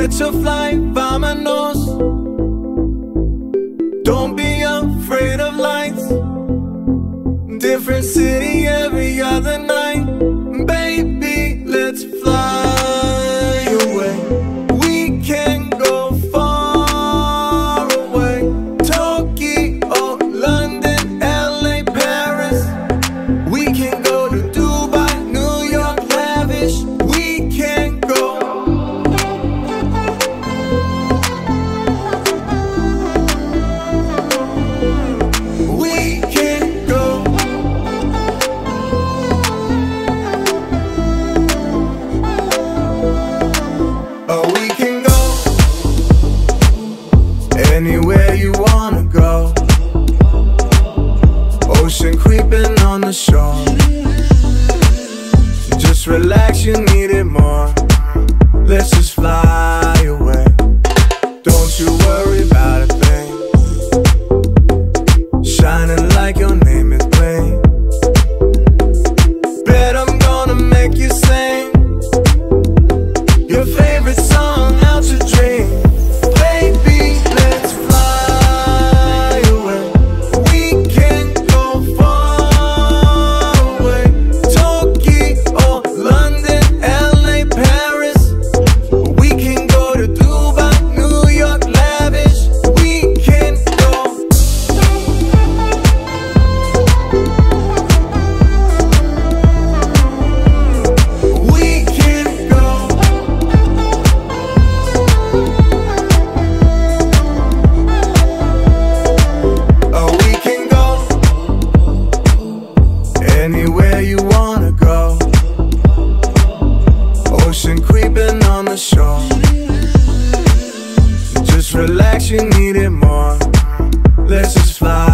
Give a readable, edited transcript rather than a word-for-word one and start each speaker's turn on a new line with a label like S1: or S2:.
S1: catch a flight, vámonos. Don't be afraid of lights. Different city every other night. Baby, let's fly away. We can go far away. Tokyo, London, LA, Paris. We can go to Dubai, New York, lavish. We can go. We can go. Oh, we can go anywhere you wanna go. Ocean creeping on the shore. Just relax, you need it more. Let's just fly away. Don't you worry about a thing. Shining like your name is plain. Bet I'm gonna make you sing your favorite song out your dream. Baby, let's fly away. We can go far away. Tokyo, London, LA, Paris. We can go to Dubai, New York, lavish. We can go. We can go. Oh, we can go anywhere you wanna go. Ocean creeping on the shore. Just relax, you need it more. Let's just fly